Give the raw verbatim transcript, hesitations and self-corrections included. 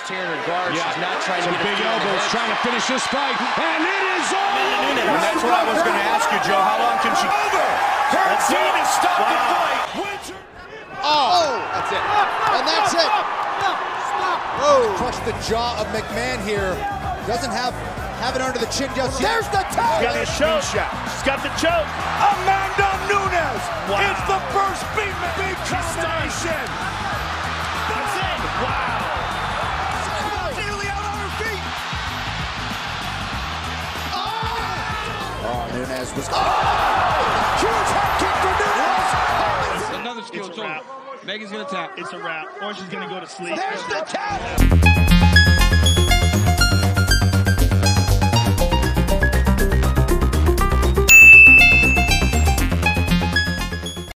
here in her guard. Yeah. She's not trying Some to get big elbows, trying to finish this fight, and it is over! And that's what I was going to ask you, Joe. How long can she... Over! Her team has stopped wow. the fight! Oh! That's it. And that's it! Oh! Crushed the jaw of McMahon here. Doesn't have have it under the chin just. There's the tag! She's got the choke. She's got the choke. Amanda Nunes wow. is the first big, big combination! That's it! Wow! Nearly out on her feet! Oh, Nunes was. Oh! Huge head kick for Nunes! It's another skill too. Megan's gonna tap. It's a wrap. Or she's gonna go to sleep. There's the tap!